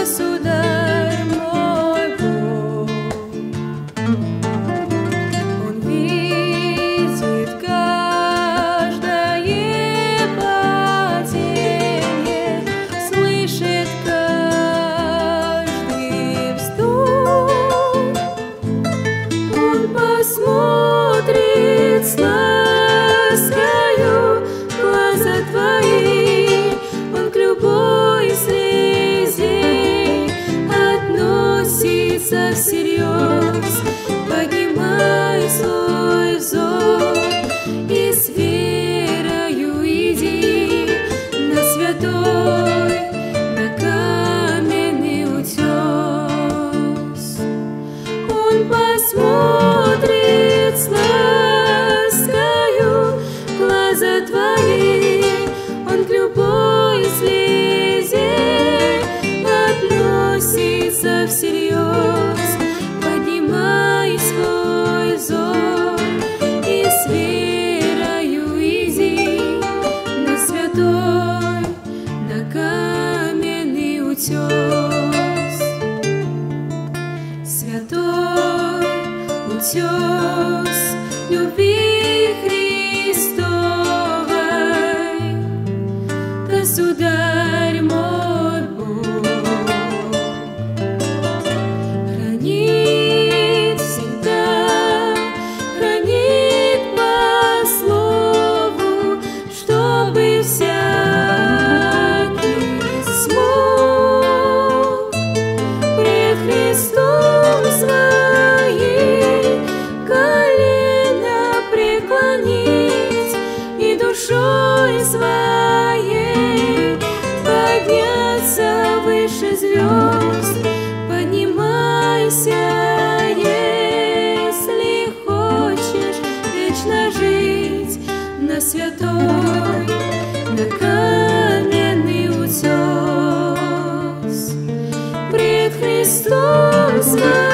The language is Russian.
Государь мой Бог. Он видит каждое падение, слышит каждый вздох. Он посмотрит с ласкою глаза твои, он к любой слезе относится всерьез. Поднимай свой взор и с верою иди на святой, на каменный утес. Он посмотрит с ласкою глаза твои, он к любой слезе относится всерьез. Поднимай свой взор и с верою иди на святой, на каменный утес. Святой утес любви Христовой, Государь мой Бог, хранит всегда, хранит по слову, чтобы всякий смог пред Христом своей колено преклонить и душой своей подняться выше звезд. Поднимайся, если хочешь вечно жить на святой, на каменный утес. Пред Христом своим